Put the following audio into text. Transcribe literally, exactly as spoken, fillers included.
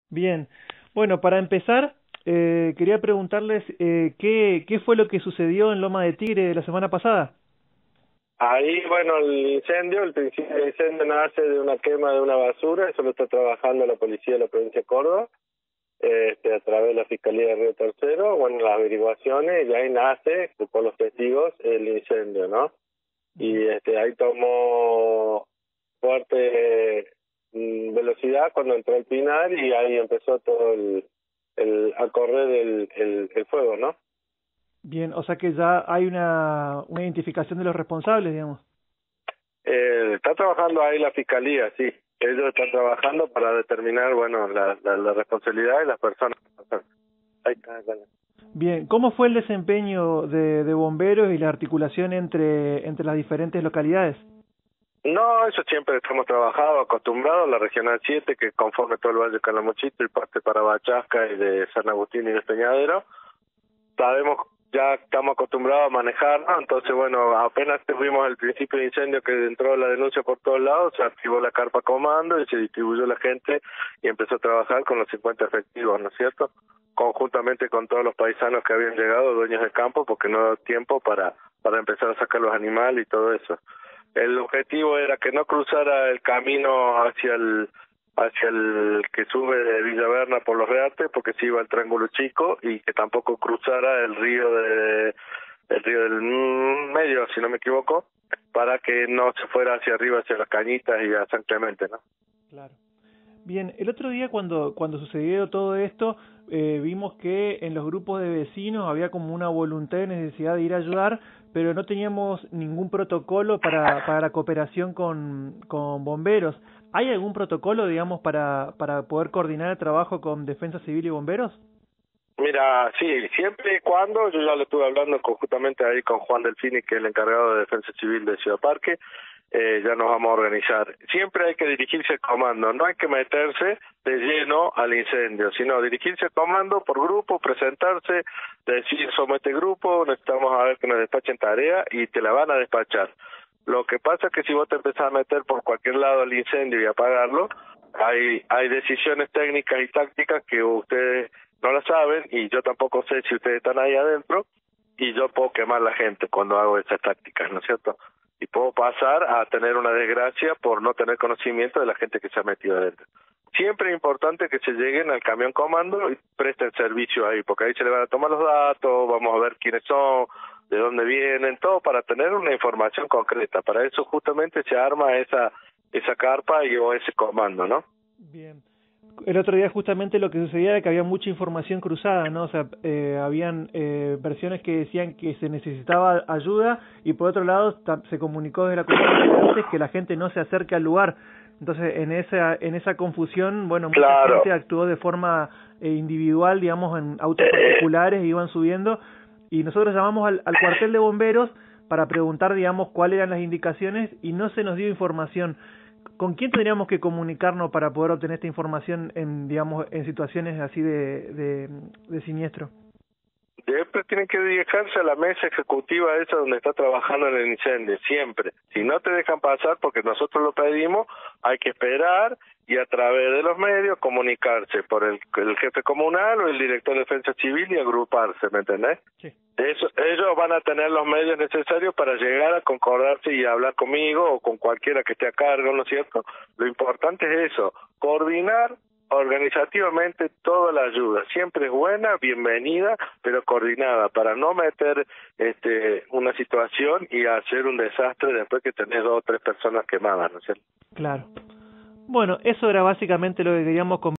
Bien, bueno, para empezar, eh, quería preguntarles eh, ¿qué, qué fue lo que sucedió en Loma de Tigre la semana pasada? Ahí, bueno, el incendio, el principio del incendio nace de una quema de una basura, eso lo está trabajando la policía de la provincia de Córdoba, este, a través de la Fiscalía de Río Tercero, bueno, las averiguaciones, y ahí nace, por los testigos, el incendio, ¿no? Y este, ahí tomó fuerte mm, velocidad cuando entró el Pinar y ahí empezó todo el, el a correr el, el, el fuego, ¿no? Bien, o sea que ya hay una, una identificación de los responsables, digamos. Eh, está trabajando ahí la fiscalía, sí. Ellos están trabajando para determinar, bueno, la, la, la responsabilidad de las personas. Ahí está, bueno. Bien, ¿cómo fue el desempeño de, de bomberos y la articulación entre, entre las diferentes localidades? No, eso siempre estamos trabajando, acostumbrados, la Regional siete, que conforme todo el Valle de Calamuchita y parte para Bachasca y de San Agustín y de Peñadero. Sabemos, ya estamos acostumbrados a manejar, ¿no? Entonces, bueno, apenas tuvimos el principio de incendio que entró la denuncia por todos lados, se activó la carpa comando y se distribuyó la gente y empezó a trabajar con los cincuenta efectivos, ¿no es cierto? Conjuntamente con todos los paisanos que habían llegado, dueños de campo, porque no dio tiempo para, para empezar a sacar los animales y todo eso. El objetivo era que no cruzara el camino hacia el hacia el que sube de Villaverna por los Reartes, porque se iba al Triángulo Chico, y que tampoco cruzara el río de el río del Medio, si no me equivoco, para que no se fuera hacia arriba, hacia las Cañitas y a San Clemente, ¿no? Claro. Bien, el otro día cuando, cuando sucedió todo esto, eh, vimos que en los grupos de vecinos había como una voluntad y necesidad de ir a ayudar, pero no teníamos ningún protocolo para, para la cooperación con, con bomberos. ¿Hay algún protocolo, digamos, para, para poder coordinar el trabajo con Defensa Civil y bomberos? Mira, sí, siempre y cuando, yo ya lo estuve hablando conjuntamente ahí con Juan Delfini, que es el encargado de Defensa Civil de Ciudad Parque, eh, ya nos vamos a organizar. Siempre hay que dirigirse al comando, no hay que meterse de lleno al incendio, sino dirigirse al comando por grupo, presentarse, decir somos este grupo, necesitamos a ver que nos despachen tarea y te la van a despachar. Lo que pasa es que si vos te empezás a meter por cualquier lado al incendio y apagarlo, hay, hay decisiones técnicas y tácticas que ustedes no la saben y yo tampoco sé si ustedes están ahí adentro y yo puedo quemar la gente cuando hago esas tácticas, ¿no es cierto? Y puedo pasar a tener una desgracia por no tener conocimiento de la gente que se ha metido adentro. Siempre es importante que se lleguen al camión comando y presten servicio ahí, porque ahí se le van a tomar los datos, vamos a ver quiénes son, de dónde vienen, todo para tener una información concreta. Para eso justamente se arma esa esa carpa y o ese comando, ¿no? Bien. El otro día justamente lo que sucedía era que había mucha información cruzada, ¿no? O sea, eh, habían eh, versiones que decían que se necesitaba ayuda y por otro lado se comunicó desde la comunidad que la gente no se acerque al lugar. Entonces, en esa en esa confusión, bueno, mucha Claro. gente actuó de forma eh, individual, digamos, en autos particulares, iban subiendo y nosotros llamamos al, al cuartel de bomberos para preguntar, digamos, cuáles eran las indicaciones y no se nos dio información. ¿Con quién tendríamos que comunicarnos para poder obtener esta información en, digamos, en situaciones así de, de, de siniestro? Siempre tienen que dirigirse a la mesa ejecutiva esa donde está trabajando en el incendio, siempre. Si no te dejan pasar porque nosotros lo pedimos, hay que esperar y a través de los medios comunicarse por el, el jefe comunal o el director de Defensa Civil y agruparse, ¿me entendés? Sí. Eso, ellos van a tener los medios necesarios para llegar a concordarse y hablar conmigo o con cualquiera que esté a cargo, ¿no es cierto? Lo importante es eso, coordinar organizativamente toda la ayuda. Siempre es buena, bienvenida, pero coordinada, para no meter este una situación y hacer un desastre después que tenés dos o tres personas quemadas, ¿no es cierto? Claro. Bueno, eso era básicamente lo que queríamos